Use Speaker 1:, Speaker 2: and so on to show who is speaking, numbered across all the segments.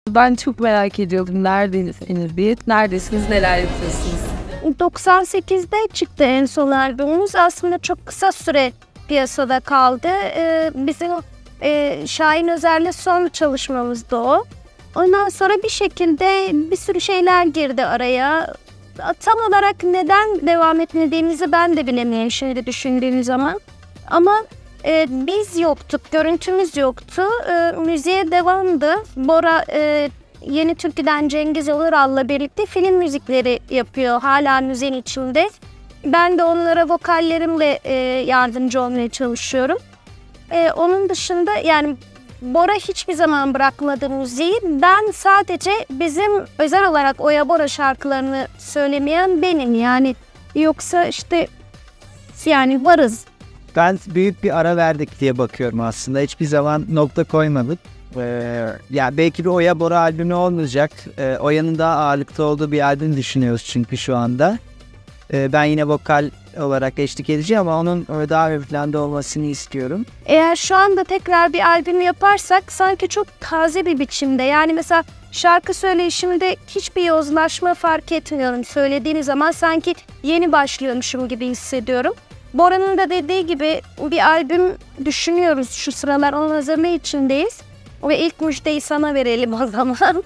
Speaker 1: Ben çok merak ediyordum neredesiniz diye. Neredesiniz, neler yapıyorsunuz?
Speaker 2: 98'de çıktı en son albümümüz. Aslında çok kısa süre piyasada kaldı. Bizim Şahin Özer'le son çalışmamızdı o. Ondan sonra bir şekilde bir sürü şeyler girdi araya. Tam olarak neden devam etmediğimizi ben de bilemiyorum şimdi düşündüğüm zaman. Ama biz yoktuk, görüntümüz yoktu. Müziğe devamdı. Bora Yeni Türkü'den Cengiz Olural'la birlikte film müzikleri yapıyor hala müziğin içinde. Ben de onlara vokallerimle yardımcı olmaya çalışıyorum. Onun dışında yani Bora hiçbir zaman bırakmadı müziği. Ben sadece bizim özel olarak Oya Bora şarkılarını söylemeyen benim yani. Yoksa işte yani varız.
Speaker 3: Ben büyük bir ara verdik diye bakıyorum aslında. Hiçbir zaman nokta koymadık. Ya belki bir Oya Bora albümü olmayacak. Oya'nın daha ağırlıkta olduğu bir albüm düşünüyoruz çünkü şu anda. Ben yine vokal olarak eşlik edeceğim ama onun daha ön planda olmasını istiyorum.
Speaker 2: Eğer şu anda tekrar bir albüm yaparsak sanki çok taze bir biçimde. Yani mesela şarkı söyleyişimde hiçbir yozlaşma fark etmiyorum. Söylediğim zaman sanki yeni başlıyormuşum gibi hissediyorum. Bora'nın da dediği gibi bir albüm düşünüyoruz şu sıralar. Onun hazırlığı içindeyiz. Ve ilk müjdeyi sana verelim o zaman.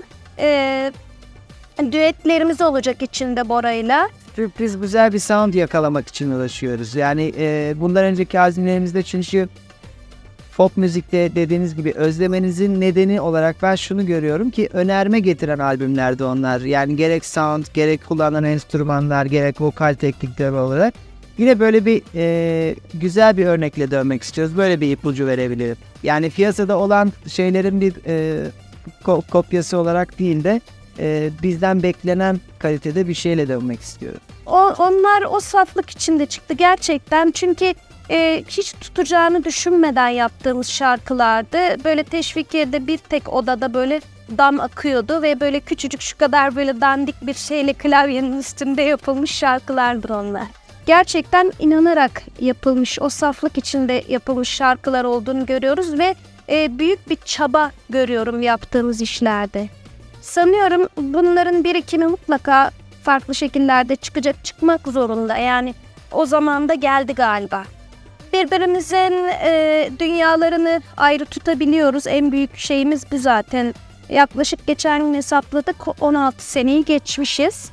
Speaker 2: Düetlerimiz olacak içinde Bora'yla.
Speaker 3: Sürpriz güzel bir sound yakalamak için uğraşıyoruz. Yani bundan önceki albümlerimizde çünkü pop müzikte dediğiniz gibi özlemenizin nedeni olarak ben şunu görüyorum ki önerme getiren albümlerdi onlar. Yani gerek sound, gerek kullanılan enstrümanlar, gerek vokal teknikleri olarak. Yine böyle bir güzel bir örnekle dönmek istiyoruz. Böyle bir ipucu verebilirim. Yani piyasada olan şeylerin bir kopyası olarak değil de bizden beklenen kalitede bir şeyle dönmek istiyorum.
Speaker 2: Onlar o saflık içinde çıktı gerçekten. Çünkü hiç tutacağını düşünmeden yaptığımız şarkılardı. Böyle Teşvikiye'de bir tek odada böyle dam akıyordu ve böyle küçücük şu kadar böyle dandik bir şeyle klavyenin üstünde yapılmış şarkılardır onlar. Gerçekten inanarak yapılmış, o saflık içinde yapılmış şarkılar olduğunu görüyoruz ve büyük bir çaba görüyorum yaptığımız işlerde. Sanıyorum bunların birikimi mutlaka farklı şekillerde çıkmak zorunda. Yani o zaman da geldi galiba. Birbirimizin dünyalarını ayrı tutabiliyoruz. En büyük şeyimiz bu zaten. Yaklaşık geçen gün hesapladık 16 seneyi geçmişiz.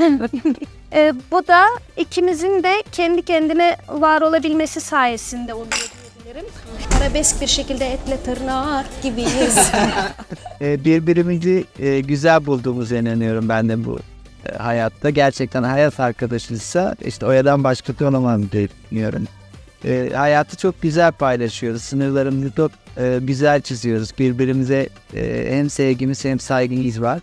Speaker 2: Bu da ikimizin de kendi kendine var olabilmesi sayesinde oluyor diyebilirim. Arabesk bir şekilde etle tırnağa gibiyiz.
Speaker 3: Birbirimizi güzel bulduğumuza inanıyorum ben de bu hayatta. Gerçekten hayat arkadaşıysa işte Oya'dan başkası olamam diye düşünüyorum. Hayatı çok güzel paylaşıyoruz. Sınırlarımızı çok güzel çiziyoruz. Birbirimize hem sevgimiz hem saygımız var.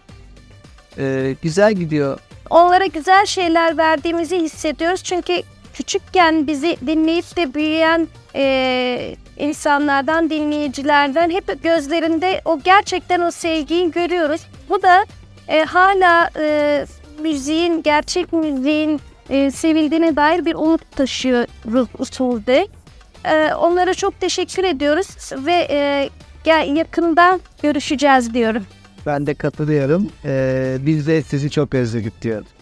Speaker 3: Güzel gidiyor.
Speaker 2: Onlara güzel şeyler verdiğimizi hissediyoruz. Çünkü küçükken bizi dinleyip de büyüyen insanlardan, dinleyicilerden hep gözlerinde gerçekten o sevgiyi görüyoruz. Bu da hala müziğin, gerçek müziğin sevildiğine dair bir umut taşıyor usulde. Onlara çok teşekkür ediyoruz ve yakında görüşeceğiz diyorum.
Speaker 3: Ben de katılıyorum. Biz de sizi çok özledik diyorum.